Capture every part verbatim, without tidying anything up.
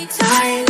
high tide.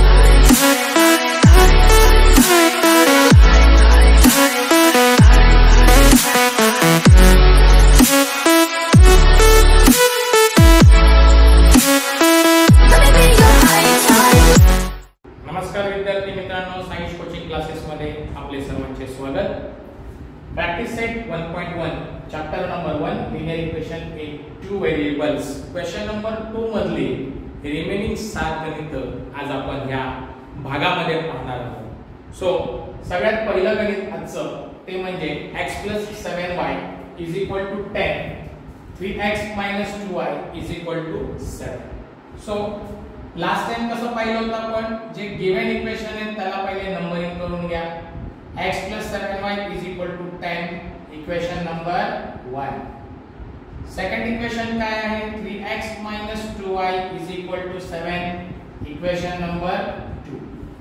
नमस्कार विद्यार्थी मित्रांनो, सायन्स कोचिंग क्लासेस मध्ये आपले सर्वांचे स्वागत. Practice set one point one chapter number one linear equation in two variables question number two मधली रिमेनिंग सात गणित आज आपण ह्या भागामध्ये पाहणार आहोत. सो सगळ्यात पहिलं गणित आजचं ते म्हणजे x seven y is equal to ten, three x two y is equal to seven. So last time कसं पाहिलं होतं आपण, जे गिवन इक्वेशन आहे त्याला पहिले नंबरिंग करून घ्या. x seven y is equal to ten, equation number one. Second equation काय आहे, three x two y is equal to seven, equation number two.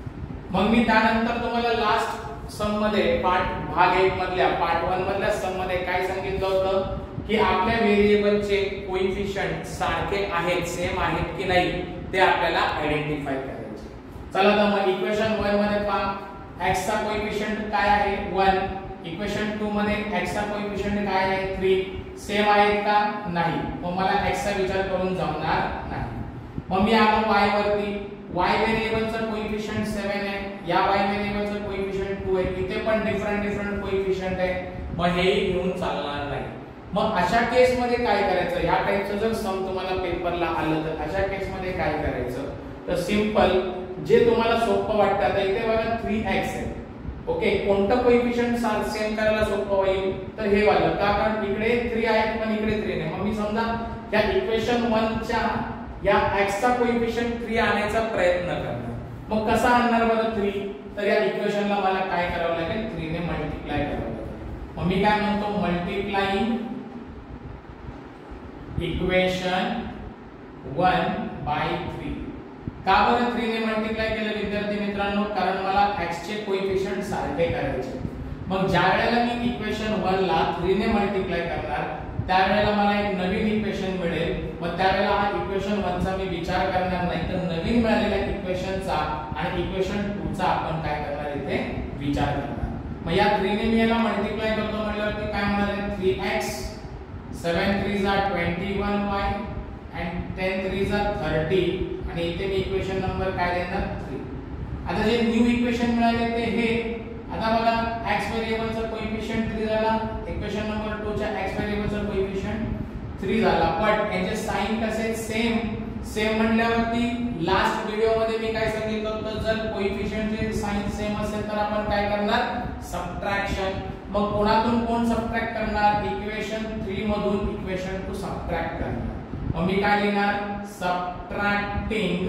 मग मी त्यानंतर तुम्हाला लास्ट सम मध्ये पार्ट भाग एक मधल्या पार्ट वन मधल्या सम मध्ये काय सांगितलं होतं की आपल्या व्हेरिएबलचे कोएफिशिएंट सारखे आहेत, सेम आहेत की नाही ते आपल्याला आयडेंटिफाय करायचे. चला तर मग इक्वेशन वन मध्ये पहा, x चा कोएफिशिएंट काय आहे वन, इक्वेशन टू मध्ये x चा कोएफिशिएंट काय आहे थ्री, सेम आहेत का नाही. मग मला x चा विचार करून जमणार नाही. मग मी आलो y वरती, y व्हेरिएबलचा कोएफिशिएंट सेवन आहे, या y व्हेरिएबलचा कोएफिशिएंट टू आहे, इथे पण डिफरंट डिफरंट कोएफिशिएंट आहे. मग हेही घेऊन चालणार नाही. मग अशा केस मध्ये काय करायचं, या टाइपचं जर सम तुम्हाला पेपरला आलं तर अशा केस मध्ये काय करायचं, तर सिंपल जे तुम्हाला सोपं वाटतं. आता इथे बघा थ्री एक्स आहे, ओके, कोणतं कोएफिशिएंट सेम करायला सोपं होईल तर हे वालं, का कारण इकडे थ्री आहे पण इकडे थ्री नाही. मग मी समजा या इक्वेशन वन च्या या x चा कोएफिशिएंट थ्री आणायचा प्रयत्न करणार. मग कसा आणणार बरं थ्री, तर या इक्वेशनला मला काय करावं लागेल, थ्री ने मल्टिप्लाय करावं लागेल. मग मी काय म्हणतो, multiplying equation one by three. का बरं थ्री ने मल्टिप्लाय केलं विद्यार्थी मित्रांनो, कारण मला x चे कोएफिशिएंट सारखे करायचे. मग ज्या वेळेला मी इक्वेशन वन ला थ्री ने मल्टिप्लाय करणार त्यावेळेला मला एक नवीन इक्वेशन मिळेल. मग त्यावेळेला हा इक्वेशन वन चा मी विचार करणार नाही, तर नवीन मिळालेल्या इक्वेशनचा आणि इक्वेशन टू चा आपण काय करणार इथे विचार करणार. मग या थ्री ने मी याला मल्टिप्लाय करतो म्हटल्यावरती काय होणार आहे, थ्री एक्स, सेवन थ्री जा twenty one y and ten three जा थर्टी, आणि इथे मी इक्वेशन नंबर काय देणार थ्री. आता जे न्यू इक्वेशन मिळाले ते हे. आता बघा x व्हेरिएबलचा कोएफिशिएंट थ्री झाला, इक्वेशन नंबर टू च्या x व्हेरिएबलचा कोएफिशिएंट थ्री झाला, बट याचे साइन कसे सेम. सेम म्हणल्यावरती लास्ट व्हिडिओ मध्ये मी काय सांगितलं होतं, जर कोएफिशिएंटचे साइन सेम असेल तर आपण काय करणार, सबट्रॅक्शन. मग कोणातून कोण सबट्रॅक्ट करणार, इक्वेशन थ्री मधून इक्वेशन टू सबट्रॅक्ट करणार. मग मी काय लिहिणार, सबट्रॅक्टिंग,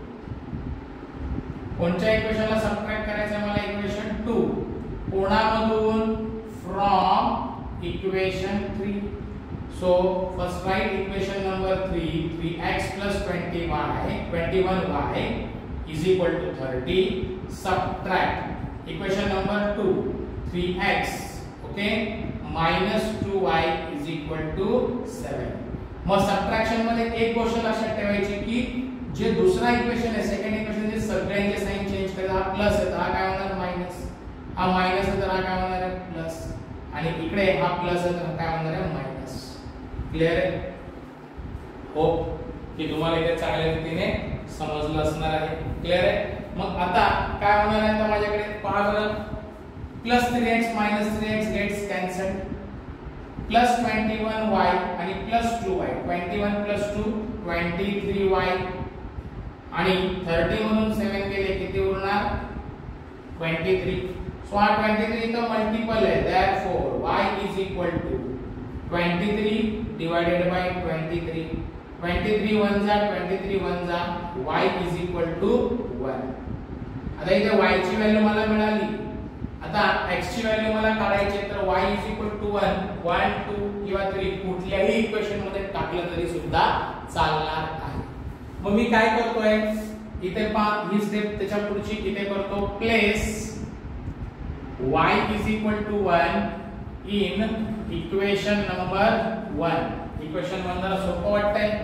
कोणत्या इक्वेशनला सबट्रॅक्ट करायचं आहे मला, इक्वेशन टू, कोणामधून, from equation three. So first write equation number three, three x plus twenty y twenty one y is equal to thirty, subtract equation number two, three x, okay, minus two y is equal to seven. मग subtraction मध्ये एक गोष्ट लक्षात ठेवायची की जे दुसरा equation आहे, सेकंड इक्वेशन जे सगळ्यांचे साइन चेंज करायचा, हा प्लस आहे तर हा काय होणार माइनस, हा माइनस आहे तर हा काय होणार आहे प्लस, आणि इकडे हा प्लस आहे तर काय होणार आहे माइनस. क्लियर आहे? होप की तुम्हाला इथे चांगल्या रीतीने समजलं असणार आहे. क्लियर आहे? मग आता काय होणार आहे, तर माझ्याकडे पहा बरं, plus three x minus three x gets cancelled, plus twenty one y आणि plus two y, twenty one plus two twenty three y, आणि थर्टी मधून सेवन गेले किती उरणार ट्वेंटी थ्री. सो हा ट्वेंटी थ्री तो मल्टिपल आहे, therefore y is equal to twenty three divided by twenty three. Twenty three one जा twenty three one जा, y is equal to one. आता इथे y ची व्हॅल्यू मला मिळाली. आता x ची व्हॅल्यू मला काढायची आहे, तर y is equal to one, one two किंवा थ्री कुठल्याही इक्वेशन मध्ये टाकलं तरी सुद्धा चालणार आहे. मग मी काय करतोय, इथे पहा ही स्टेप त्याच्या पुढची इथे करतो, place y is equal to one in equation number one. Equation one जरा सोपं वाटतंय,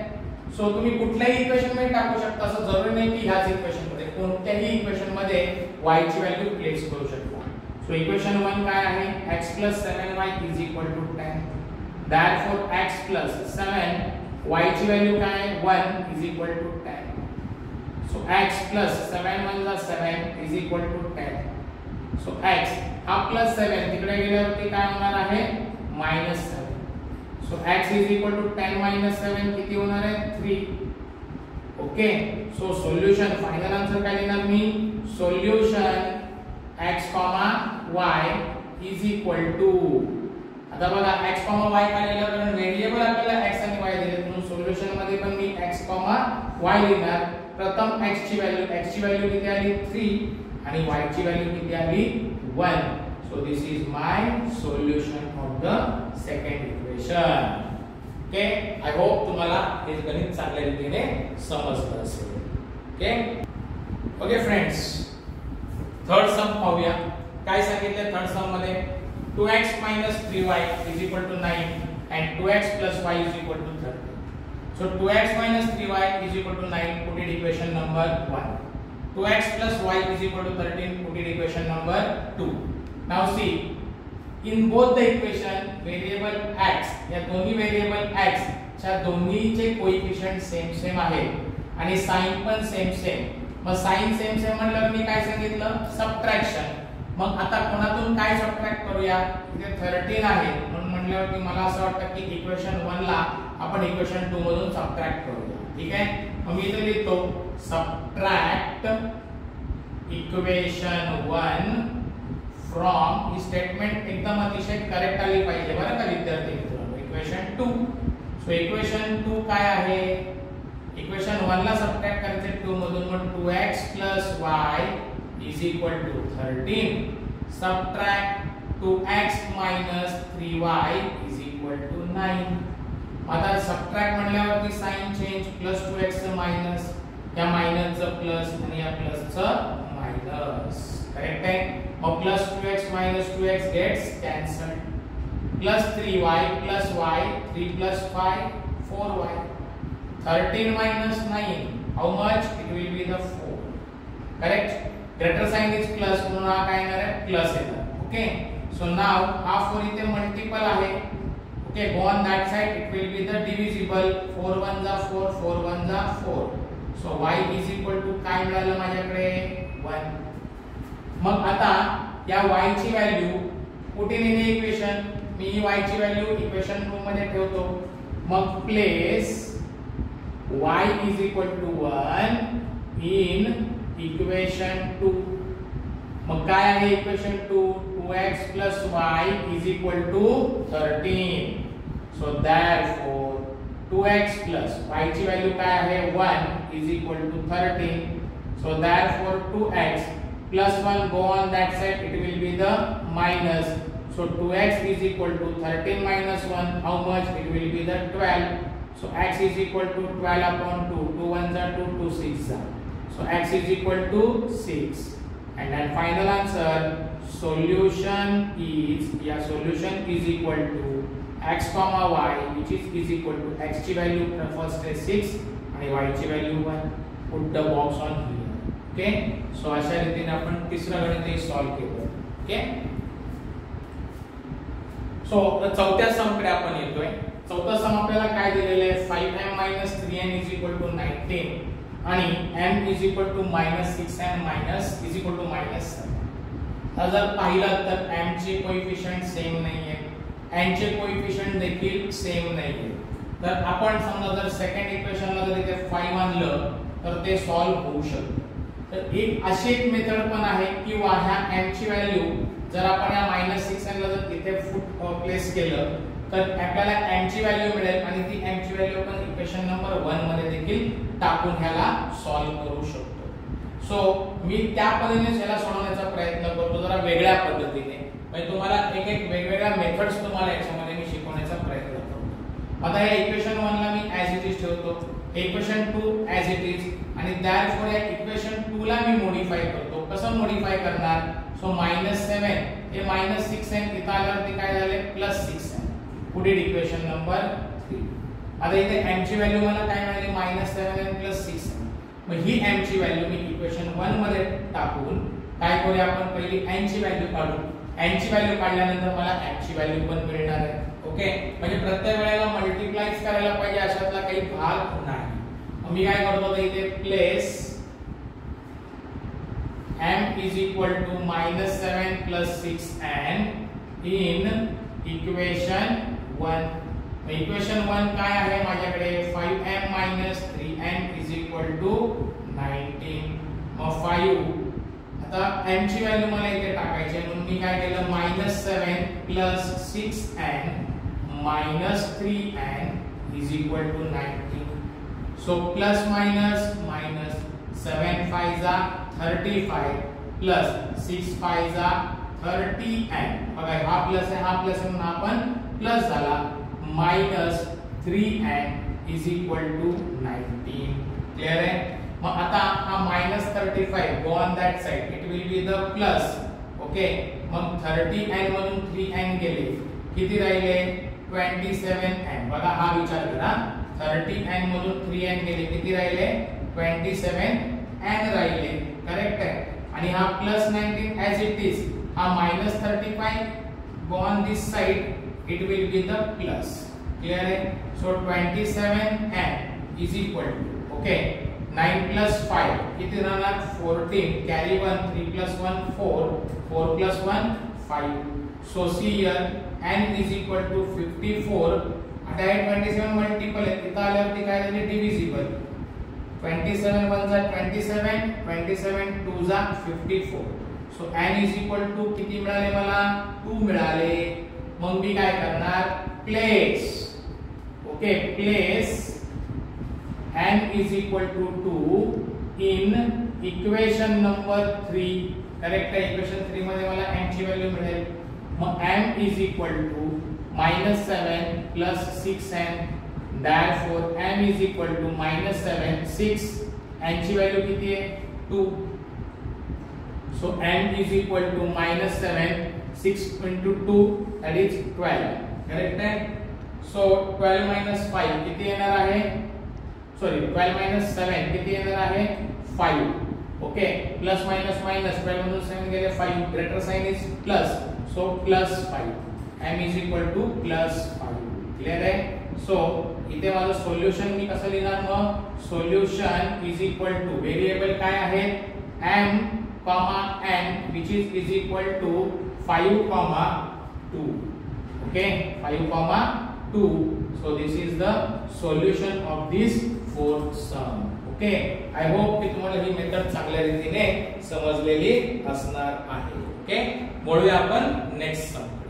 सो तुम्ही कुठल्याही इक्वेशन मध्ये टाकू शकता, असं जरुरी नाही की ह्याच इक्वेशन मध्ये, कोणत्याही इक्वेशन मध्ये y ची व्हॅल्यू प्लेस करू शकता. सो इक्वेशन वन काय आहे, x plus seven y is equal to ten. Therefore x plus seven y ची व्हॅल्यू काय आहे, one is equal to ten. So x plus seven one is seven is equal to ten. So x हा plus seven तिकडे गेल्यावरती काय होणार आहे, minus seven. So x is equal to ten minus seven किती होणार आहे, three. Okay. So solution final answer काय लिहिणार मी, solution x, y is equal to, आता बघा x, y काय लिहिलं, कारण व्हेरिएबल आपल्याला x आणि y दिले, म्हणून सोल्युशन मध्ये पण मी x, y लिहिणार. प्रथम x ची व्हॅल्यू, x ची व्हॅल्यू किती आली, three आणि y ची व्हॅल्यू किती आली, one. So this is my solution of the second equation. Okay, I hope तुम्हाला हे गणित चांगल्या रीतीने समजलं असेल. Okay okay friends, third sum पाहूया. काय सांगितले थर्ड सम मध्ये, two x minus three y is equal to nine and two x plus y is equal to thirty. So two x minus three y is equal to nine, put it equation number one. Two x plus y is equal to thirteen, put it equation number two. Now see, in both the equation variable x, या दोन्ही variable x च्या दोन्हीचे coefficient same same आहे आणि sign पण same same. मग sign same same म्हणल्यावर मी काय सांगितलं, सबट्रॅक्शन. मग आता कोणातून काय सबट्रॅक्ट करूया, इथे thirteen आहे म्हणून म्हणल्यावर की मला असं वाटतं की इक्वेशन वन ला आपण इक्वेशन टू मधून सबट्रॅक्ट करूया. ठीक आहे, मग मी इथे लिहितो सबट्रॅक्ट इक्वेशन वन फ्रॉम, ही स्टेटमेंट एकदम अतिशय करेक्ट आली पाहिजे बरं का विद्यार्थी मित्रांनो. Equation two, so equation two काय आहे, इक्वेशन वन ला सबट्रॅक्ट करायचे टू मधून, मग two x plus y is equal to thirteen. Subtract two x minus three y is equal to nine. आता सबट्रॅक्ट म्हणल्यावरती sign change, plus two x चं minus, या मायनस चं प्लस आणि या प्लस चं मायनस. करेक्ट आहे. मग plus two x minus two x gets cancelled. Plus three y plus y, three plus five, four y. thirteen minus nine, how much? It will be the four. Correct? Greater sign is plus, म्हणून हा काय येणार आहे, plus येणार. Okay. So now हा four इथे multiple आहे. Okay, go on that side, it will be the divisible. Four one जा फोर, फोर वन जा four. So y is equal to काय मिळालं माझ्याकडे, वन. मग आता या y ची व्हॅल्यू कुठे नेली इक्वेशन, मी ही y ची व्हॅल्यू इक्वेशन टू मध्ये ठेवतो. मग place y is equal to one in equation two. मग काय आहे equation two, two x plus y is equal to thirteen. So therefore two x plus y ची व्हॅल्यू काय आहे, one is equal to thirteen. So therefore two x plus one, go on that side, it will be the minus. So two x is equal to thirteen minus one, how much? It will be the twelve. So x is equal to twelve upon two, two ones are two, two six are. So x is equal to six. And then final answer, solution is, yeah, solution is equal to x comma y, which is is equal to x ची value first is six आणि y ची value one. Put the box on here. Okay. So अशा रीतीने आपण तिसरा गणित solve केलं. Okay. So चौथ्या सम कडे आपण येतोय. चौथा सम आपल्याला काय दिलेलं आहे, five m minus three n is equal to nineteen आणि m is equal to minus six n minus is equal to minus seven. आता जर पाहिलं तर m चे कोएफिशिएंट सेम नाहीये, n चे कोएफिशिएंट देखील सेम नाहीये. तर आपण समजा जर सेकंड इक्वेशनला जर इथे फाइव आणलं तर ते सॉल्व होऊ शकतं. तर एक अशी एक मेथड पण आहे किंवा ह्या m ची व्हॅल्यू जर आपण या मायनस सिक्स ला जर इथे फुट प्लेस केलं तर आपल्याला m ची व्हॅल्यू मिळेल आणि ती m ची व्हॅल्यू आपण इक्वेशन नंबर वन मध्ये देखील टाकून ह्याला सॉल्व करू शकतो. सो मी त्या पद्धतीने याला सोडवण्याचा प्रयत्न करतो जरा वेगळ्या पद्धतीने, म्हणजे तुम्हाला एक एक वेगवेगळ्या मेथड्स तुम्हाला याच्यामध्ये मी शिकवण्याचा प्रयत्न करतो. आता या इक्वेशन वन ला मी ऍज इट इज ठेवतो, equation two as it is आणि therefore या इक्वेशन टू ला मी मॉडिफाय करतो. कसं मॉडिफाय करणार, सो मायनस सेवन हे मायनस सिक्स एन इथं आल्यावरती काय झाले, प्लस सिक्स एन. पुढील इक्वेशन नंबर थ्री. आता इथे m ची व्हॅल्यू मला काय मिळाली minus seven n plus six. मग ही m ची व्हॅल्यू मी इक्वेशन वन मध्ये टाकून काय करूया आपण पहिली n ची व्हॅल्यू काढू. n ची व्हॅल्यू काढल्यानंतर मला m ची व्हॅल्यू पण मिळणार आहे. ओके, म्हणजे प्रत्येक वेळेला मल्टिप्लायच करायला पाहिजे अशातला काही भाग नाही. मी काय करतो तर इथे place m is equal to minus seven plus six n in equation one. Equation one काय आहे माझ्याकडे five m minus three n is equal to nineteen. मग फाइव आता m ची व्हॅल्यू मला इथे टाकायची आहे म्हणून मी काय केलं minus seven plus six n minus three n is equal to nineteen. So plus minus minus seven fives are thirty-five plus six fives are thirty n. बघा हा प्लस आहे हा प्लस आहे म्हणून आपण प्लस झाला minus three n is equal to nineteen. Clear आहे. मग आता हा minus thirty-five go on that side it will be the plus. Okay, मग थर्टी एन मधून थ्री एन गेले किती राहिले ट्वेंटी सेवन एन. बघा हा विचार करा थर्टी एन मधून थ्री एन गेले किती राहिले ट्वेंटी सेवन एन राहिले. करेक्ट आहे. आणि हा plus nineteen as it is हा minus thirty five go on this side it will be the plus. Clear आहे. So twenty seven n is equal to okay nine plus five किती राहणार fourteen carry one three plus one four four plus one five. So see here n is equal to fifty four. आता हे twenty सेवन multiple आहे इथं आल्यावरती काय झाले divisible. Twenty seven one जा twenty seven twenty seven two जा fifty four. So n is equal to किती मिळाले मला टू मिळाले. मग मी काय करणार place okay place n is equal to two in equation number three. Correct आहे. इक्वेशन थ्री मध्ये मला n ची व्हॅल्यू मिळेल. मग m is equal to minus seven plus six n. Therefore m is equal to minus seven six. n ची value किती आहे two. So m is equal to minus seven six into two that is twelve. Correct आहे. So twelve minus five किती येणार आहे sorry twelve minus seven किती येणार आहे five. Okay, plus minus minus twelve मधून सेवन गेले five greater sign is plus. So plus five. m is equal to plus five. क्लियर आहे. सो इथे माझं सोल्युशन मी कसं लिहिणार मग solution is equal to variable काय आहे m comma n which is is equal to five comma two. Okay five comma two. So this is the solution of this fourth sum. Okay, I hope की तुम्हाला ही method चांगल्या रीतीने समजलेली असणार आहे. Okay, बोलूया आपण नेक्स्ट सम कडे.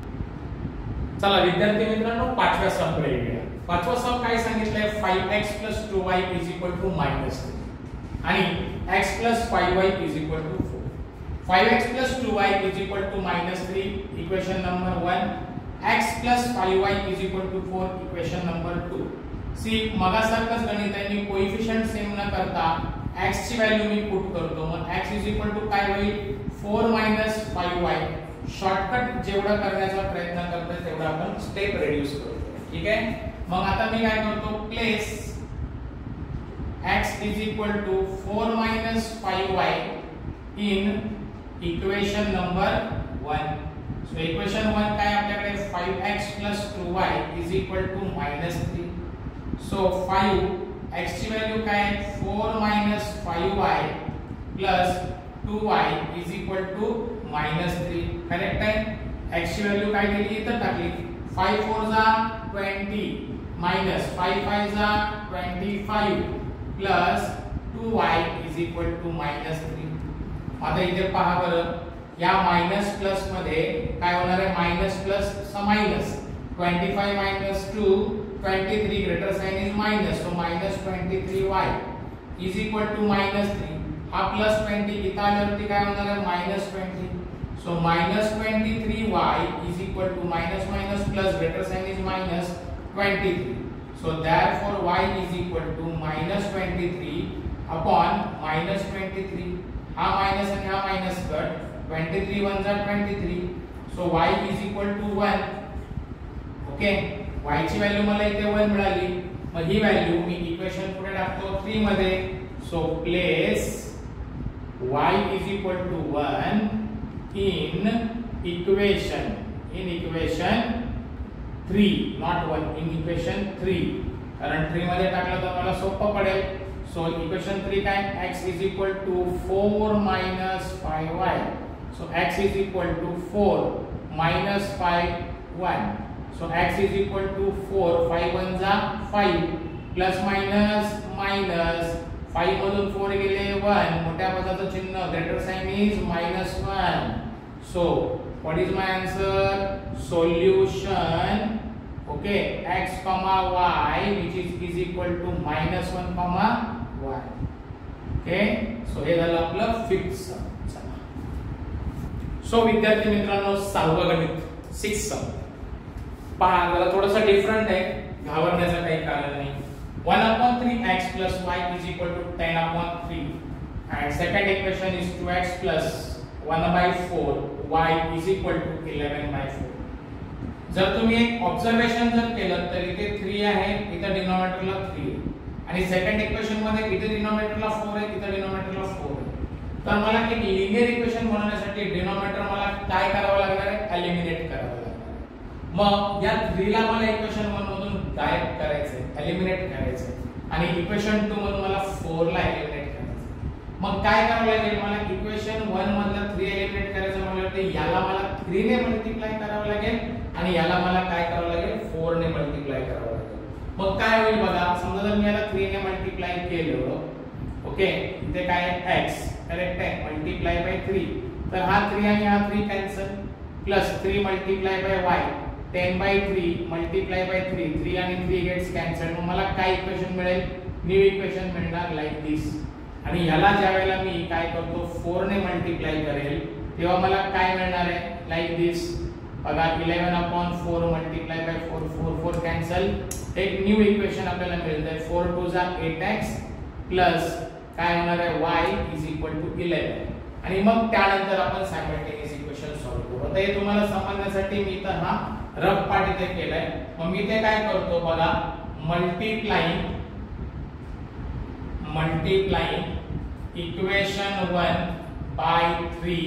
चला विद्यार्थी मित्रांनो पाचव्या सम कडे येऊया. पाचवा सम काय सांगितलंय five x plus two y is equal to minus three आणि x plus five y is equal to four. Five x plus two y is equal to minus three equation number one. x plus five y is equal to four equation number two. See मगासारखंच गणित आहे. मी coefficient same न करता x ची value me put करतो. मग x is equal to काय होईल four minus five y. Shortcut जेवढा करण्याचा प्रयत्न करतोय तेवढा आपण स्टेप रिड्यूस करतो. ठीक आहे. मग आता मी काय करतो place x is equal to four minus five y in equation number one. So equation one काय आपल्याकडे five x plus two y is equal to minus three. So five x ची व्हॅल्यू काय four minus five y plus two y is equal to minus three. Correct आहे. x ची value काय केली इथं टाकली फाइव फोर जा twenty minus five five जा twenty five plus two y is equal to minus three. आता इथे पहा बरं या मायनस प्लस मध्ये काय होणार आहे minus plus minus twenty five minus two twenty three greater sign is minus. So minus twenty three y is equal to minus three. हा प्लस ट्वेंटी इथं आल्यावरती काय होणार आहे minus twenty. So minus twenty three y is equal to minus minus plus greater sign is minus twenty three. So therefore y is equal to minus twenty three upon minus twenty three. हा minus आणि हा minus cut twenty three one जा twenty three. So y is equal to one. Okay y ची value मला इथे one मिळाली, मग ही value मी इक्वेशन पुढे टाकतो तीन मध्ये. So place y is equal to one in equation in equation three, not one, in equation three. कारण three मध्ये टाकलं तर मला सोपं पडेल. सो इक्वेशन थ्री काय, x is equal to four minus five y. So x is equal to four minus five one. So x is equal to four, five one जा five, plus minus minus five मधून four गेले one, मोठ्या पदाचं चिन्ह greater sign is minus one. So what is my answer? Solution, okay, x comma y which is is equal to minus one comma one. Okay, so हे झालं आपलं fifth सम. So विद्यार्थी मित्रांनो, सहावं गणित सिक्स सम पहा, जरा थोडंसं डिफरंट आहे, घाबरण्याचं काही कारण नाही. one upon three x plus y is equal to ten upon three, and second equation is two x plus one by four y is equal to eleven by four. जर तुम्ही एक ऑब्झर्वेशन जर केलं तर इथे three आहे, इथे डिनॉमिनेटरला three आहे, आणि सेकंड इक्वेशन मध्ये इथे डिनॉमिनेटरला four आहे, इथे डिनॉमिनेटरला four आहे. तर मला एक लिनियर इक्वेशन बनवण्यासाठी डिनॉमिनेटर मला काय करावं लागणार आहे, एलिमिनेट करावं लागणार आहे. मग या three ला मला इक्वेशन one मधून गायब करायचंय, एलिमिनेट करायचंय, आणि इक्वेशन two मधून मला four ला एलिमिनेट करायचंय. मग काय करावं लागेल, मला इक्वेशन one मधला three एलिमिनेट करायचं म्हटलं तर याला मला three ने मल्टिप्लाय करावं लागेल, आणि याला मला काय करावं लागेल, four ने मल्टिप्लाय करावं लागेल. मग काय होईल बघा, समजा जर मी याला three ने मल्टिप्लाय केलं, ओके, इथे काय x करेक्ट आहे, मल्टिप्लाय बाय three, तर हा three आणि हा three cancel, plus three multiply by y, ten by three multiply by three, three आणि three गेट्स कॅन्सल. मग मला काय इक्वेशन मिळेल, न्यू इक्वेशन मिळणार लाईक दिस. आणि ह्याला ज्या वेळेला मी काय करतो four ने मल्टिप्लाय करेल तेव्हा मला काय मिळणार आहे, लाईक दिस. बघा eleven upon four multiply by four, four four cancel, एक न्यू इक्वेशन आपल्याला मिळतंय four two जा eight x प्लस काय होणार आहे y is equal to eleven. आणि मग त्यानंतर आपण सायमल्टेनियस इक्वेशन सॉल्व्ह करू. आता हे तुम्हाला समजण्यासाठी मी तर हा रफ पार्ट इथे केलाय. मग मी ते काय करतो बघा, multiplying multiplying equation one by three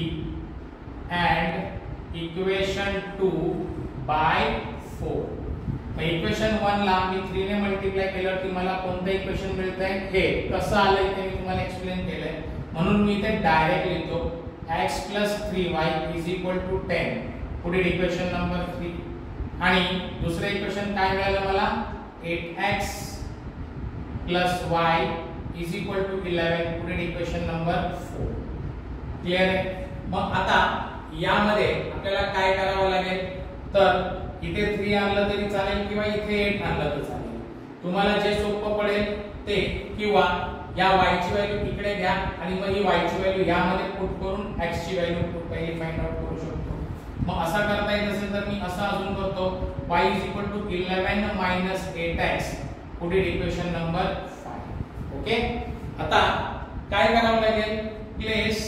and equation two by four. मग इक्वेशन one ला मी three ने मल्टिप्लाय केल्यावर मला कोणतं इक्वेशन मिळतंय, हे कसं आलंय ते मी तुम्हाला एक्सप्लेन केलंय. म्हणून मी इथे डायरेक्ट लिहितो x plus three y is equal to ten, पुढील इक्वेशन नंबर three. आणि दुसरे इक्वेशन काय मिळालं मला, eight x plus y is equal to eleven, पुढील इक्वेशन नंबर four. क्लियर आहे. मग आता यामध्ये आपल्याला काय करावं लागेल, तर इथे three आणलं तरी चालेल किंवा इथे eight आणलं तरी चालेल, तुम्हाला जे सोपं पडेल ते. किंवा या y ची व्हॅल्यू इकडे घ्या आणि मग ही y ची व्हॅल्यू यामध्ये पुट करून x ची व्हॅल्यू पुट पहिली फाइंड आउट करू शकतो. मग असा करता येत असेल तर मी असं अजून करतो, y is equal to eleven minus eight x, पुढील इक्वेशन नंबर five. ओके, आता काय करावं लागेल, place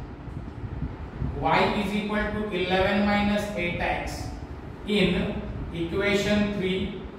y is equal to eleven minus eight x in equation three,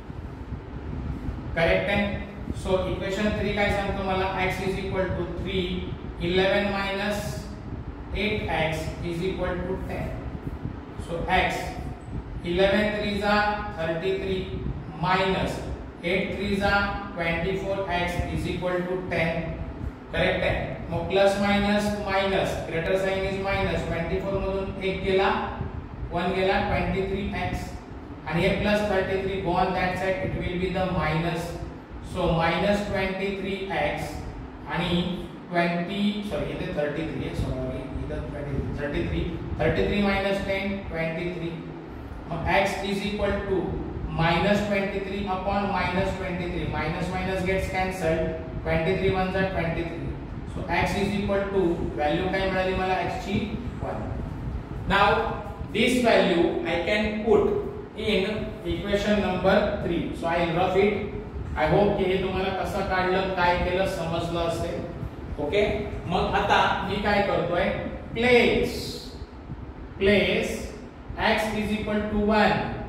correct आहे. सो इक्वेशन three काय सांगतो मला, x is equal to three, eleven minus eight x is equal to ten. So x eleven three जा thirty-three minus eight three जा twenty-four x is equal to ten, correct आहे. मग plus minus minus, greater sign is minus, twenty-four मधून एक गेला, one गेला, twenty-three x, आणि हे plus thirty-three go on that side, it will be the minus. So minus twenty-three x आणि twenty, sorry इथे thirty-three आहे, sorry इथे twenty-three, thirty-three, thirty-three minus ten, twenty-three. मग x is equal to minus twenty-three upon minus twenty-three, minus minus gets cancelled, twenty-three ones are twenty-three. So x is equal to, value काय मिळाली मला x ची one. Now this value I can put in equation number three. So I will rough it. I hope की हे तुम्हाला कसं काढलं, काय केलं समजलं असेल. ओके, मग आता मी काय करतोय, place place x is equal to one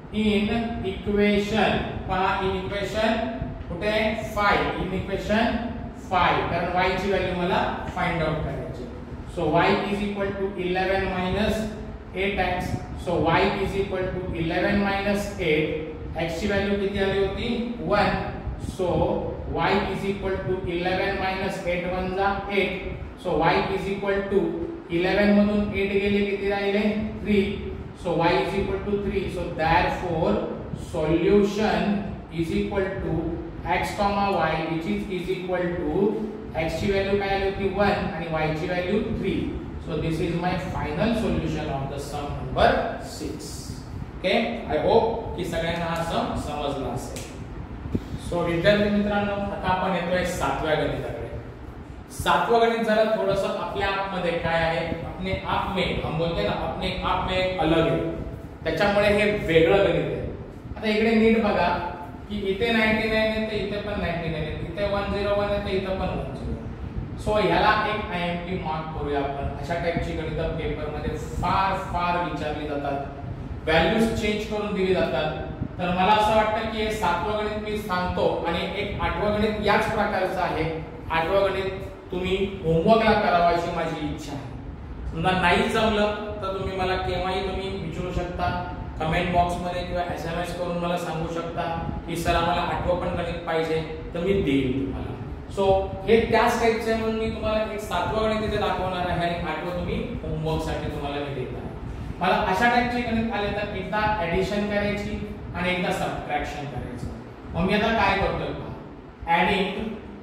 in equation पहा इन इक्वेशन कुठे फाइव इन इक्वेशन फाइव कारण y ची व्हॅल्यू मला फाइंड आउट करायची so y is equal to eleven minus eight x so y is equal to eleven minus eight x ची value किती आली होती one so y is equal to eleven minus eight one जा eight so y is equal to eleven मधून eight गेले किती राहिले three so y is equal to three so therefore solution is equal to x comma y which is is equal to x ची value काय आली होती one आणि y ची value three so this is my final solution of the sum number six okay I hope की सगळ्यांना हा सम समजला असेल सो विद्यार्थी मित्रांनो आता आपण येतोय सातव्या गणिताकडे सातवा गणित जरा थोडंसं आपल्या आप मध्ये काय आहे अपने आप में हम बोलते ना अपने आप में अलग आहे त्याच्यामुळे हे वेगळं गणित आहे आता इकडे नीट बघा की इथे ninety-nine आहे तर इथे पण ninety-nine आहे इथे one oh one आहे तर इथे पण one oh one सो ह्याला एक आयएमपी मार्क करूया आपण अशा टाइपची गणित पेपर मध्ये फार फार विचारली जातात व्हॅल्यूज चेंज करून दिली जातात तर मला असं वाटतं की हे सातवं गणित मी सांगतो आणि एक आठवं गणित याच प्रकारचं आहे आठवं गणित तुम्ही होमवर्कला करावा अशी माझी इच्छा आहे समजा नाही जमलं तर तुम्ही मला केव्हाही तुम्ही विचारू शकता कमेंट बॉक्स मध्ये किंवा एसएमएस करून मला सांगू शकता की सर आम्हाला आठवं पण गणित पाहिजे तर मी देईन तुम्हाला सो हे त्याच टाइपचे म्हणून मी तुम्हाला एक सातवं गणित इथे दाखवणार आहे आणि आठवं तुम्ही होमवर्क साठी तुम्हाला मी देत आहे मला अशा टाइपचे गणित आले तर एकदा ऍडिशन करायची आणि एकदा सबट्रॅक्शन करायचं मग मी आता काय करतोय adding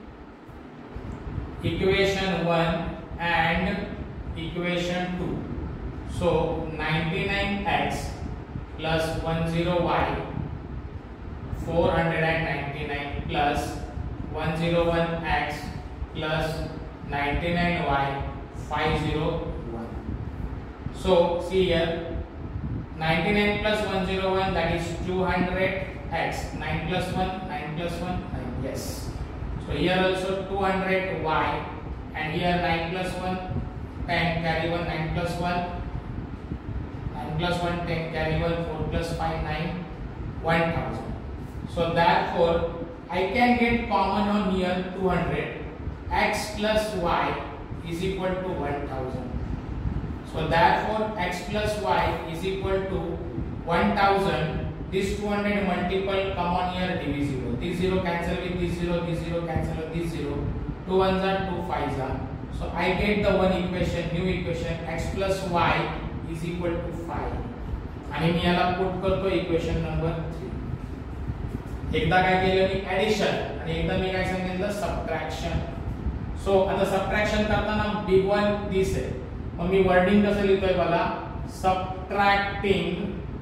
equation one and equation two so ninety-nine x plus ten y four hundred ninety-nine plus one oh one x plus ninety-nine y five oh one so see here ninety-nine plus one oh one that is two hundred x nine plus one nine plus one nine yes so here also two hundred y and here nine plus one ten carry one nine plus one nine plus one ten carry one four plus five nine one thousand so therefore I can get common on here two hundred x plus y is equal to one thousand so therefore x plus y is equal to one thousand this two hundred multiple come on here divisible this zero cancel with this zero this zero cancel with this zero two ones are two fives are so I get the one equation new equation x plus y is equal to five आणि मी याला put करतो equation number three एकदा काय केलं मी addition आणि एकदा मी काय सांगितलं सबट्रॅक्शन सो आता सबट्रॅक्शन करताना बिग वन दिस आहे मग मी वर्डिंग कसं लिहितोय बघा subtracting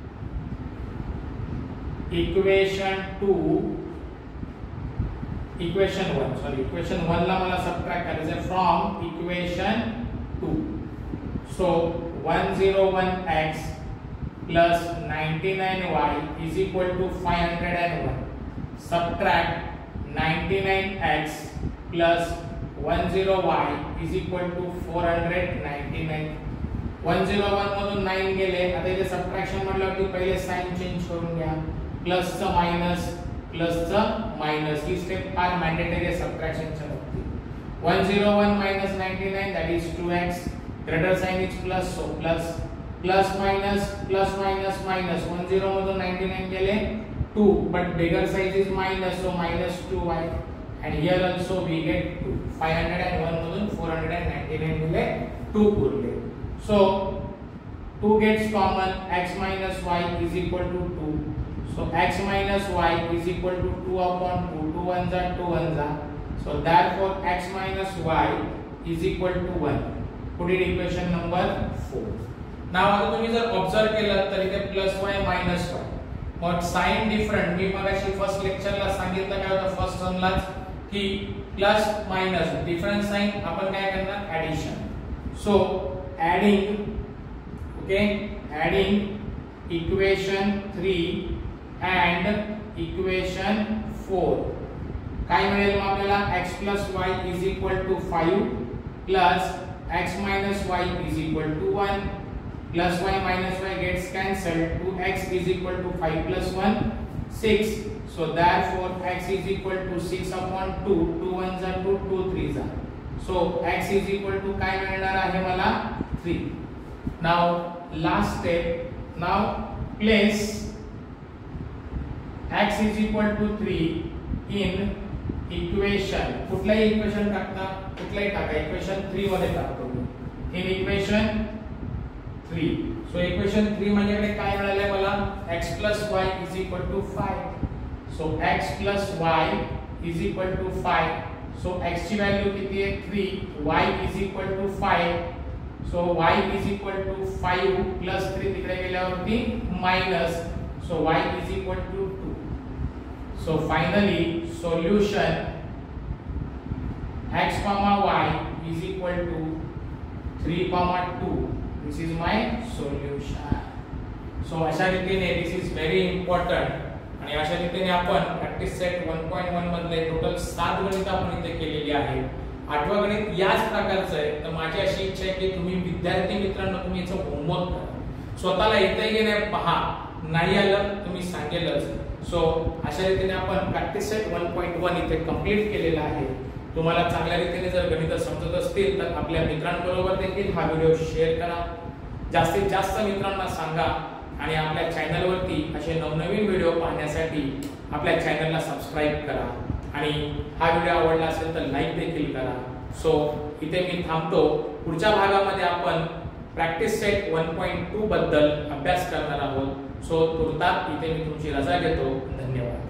equation two equation one sorry equation one ला मला सबट्रॅक्ट करायचं आहे from equation two so one oh one x plus ninety-nine y is equal to five hundred one subtract ninety-nine x plus ten y is equal to four hundred ninety-nine one oh one मधून nine गेले आता इथे subtraction म्हटल्यावरती पहिले sign change करून घ्या plus चा minus plus चा मायनस ही स्टेप फार मॅन्डेटरी आहे सबट्रॅक्शनच्या बाबतीत one oh one minus ninety-nine that is two x greater sign is plus so plus plus minus plus minus minus one oh मधून ninety-nine गेले two but bigger size is minus so minus two y and here also we get two five hundred one मधून four hundred ninety-nine गेले two पुरले so two gets common x minus y is equal to two so x minus y is equal to two upon two two ones are two ones are so therefore x minus y is equal to one put it equation number four now आता तुम्ही जर observe केलं तर इथे plus y minus y मग sign different मी मगाशी first लेक्चरला सांगितलं काय होतं फर्स्ट टर्मलाच की प्लस मायनस डिफरंट साइन आपण काय करणार addition so adding okay adding equation three and equation four काय मिळेल मग आपल्याला x plus y is equal to five plus x minus y is equal to one plus y minus y gets cancelled. two x is equal to five plus one, six. So therefore x is equal to six upon two. two ones are two, two threes are. So x is equal to काय मिळणार आहे मला three. Now last step. Now place x is equal to three in equation. कुठलाही equation टाकता, कुठलाही टाका, equation three मध्ये टाकतो मी. In equation three. So equation three माझ्याकडे काय मिळाले मला x plus y is equal to five. So x plus y is equal to five. So x ची व्हॅल्यू किती आहे three, y is equal to five. So y is equal to five plus three तिकडे गेल्यावरती minus. So y is equal to two. So finally solution x comma y is equal to three comma two. This is my solution. So अशा रीतीने this is very important. आणि अशा रीतीने आपण practice set one point one मधले total सात गणित आपण इथे केलेली आहे. आठवा गणित याच प्रकारचं आहे. तर माझी अशी इच्छा आहे की तुम्ही विद्यार्थी मित्रांनो तुम्ही याचं होमवर्क करा. स्वतःला इथे गेले पहा, नाही आलं तुम्ही सांगेलच. सो अशा रीतीने आपण practice set one point one इथे कंप्लीट केलेला आहे. तुम्हाला चांगल्या रीतीने जर गणित समजत असतील तर आपल्या मित्रांबरोबर देखील हा व्हिडिओ शेअर करा. जास्तीत जास्त मित्रांना सांगा आणि आपल्या चॅनलवरती असे नवनवीन व्हिडिओ पाहण्यासाठी आपल्या चॅनलला सबस्क्राइब करा आणि हा व्हिडिओ आवडला असेल तर लाईक देखील करा. सो इथे मी थांबतो. पुढच्या भागामध्ये आपण practice set one point two बद्दल अभ्यास करणार आहोत. सो तुर्तास इथे मी तुमची रजा घेतो. धन्यवाद.